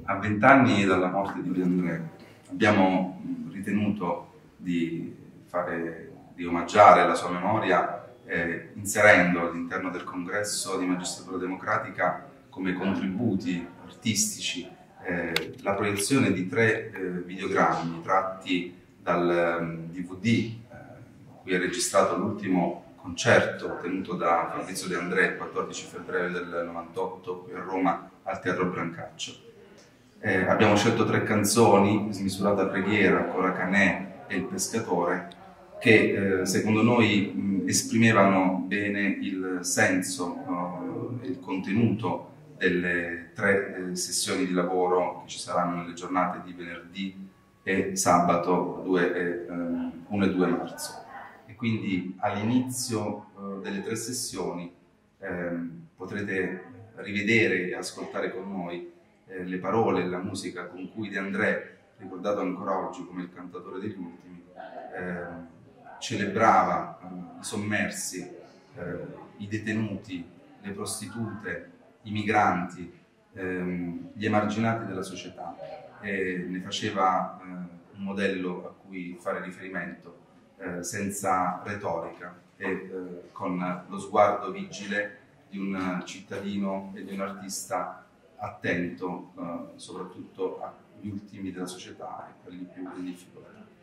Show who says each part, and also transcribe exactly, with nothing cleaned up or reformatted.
Speaker 1: A vent'anni dalla morte di De André abbiamo ritenuto di, fare, di omaggiare la sua memoria eh, inserendo all'interno del Congresso di Magistratura Democratica come contributi artistici eh, la proiezione di tre eh, videogrammi tratti dal um, D V D eh, in cui è registrato l'ultimo concerto tenuto da Fabrizio De André il quattordici febbraio del novantotto qui a Roma al Teatro Brancaccio. Eh, abbiamo scelto tre canzoni, Smisurata preghiera, Cora Canè e Il pescatore, che eh, secondo noi mh, esprimevano bene il senso e uh, il contenuto delle tre eh, sessioni di lavoro che ci saranno nelle giornate di venerdì e sabato due e, um, primo e due marzo. E quindi all'inizio uh, delle tre sessioni um, potrete rivedere e ascoltare con noi eh, le parole e la musica con cui De André, ricordato ancora oggi come il cantatore degli ultimi, eh, celebrava eh, i sommersi, eh, i detenuti, le prostitute, i migranti, ehm, gli emarginati della società, e ne faceva eh, un modello a cui fare riferimento eh, senza retorica e eh, con lo sguardo vigile di un cittadino e di un artista attento eh, soprattutto agli ultimi della società e quelli più in difficoltà.